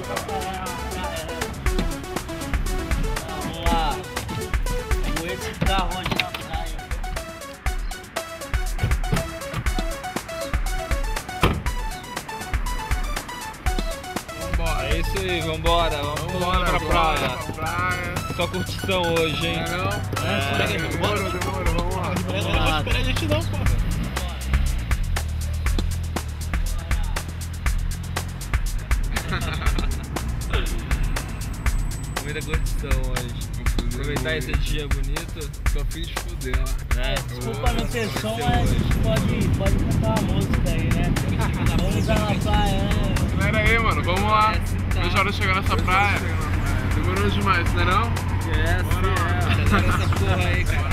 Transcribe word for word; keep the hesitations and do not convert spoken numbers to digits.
Vamos lá. Com esse carro onde na praia. Vambora. É isso aí, vambora. Vamos Vambora pra praia. pra praia. Só curtição hoje, hein? Não é não? É, Demorou, demorou, vamos lá. Vamos lá. Não espera a gente não, pô. Muita curtição hoje. Aproveitar esse dia bonito. Só fiz fuder lá. É, Desculpa não ter som, mas pode, pode cantar uma música aí, né? Vamos usar na praia, né? Pera aí, mano, vamos lá. Deixa a hora de chegar nessa praia. Demorou demais, não é não? é, sim, é. Essa porra aí, cara.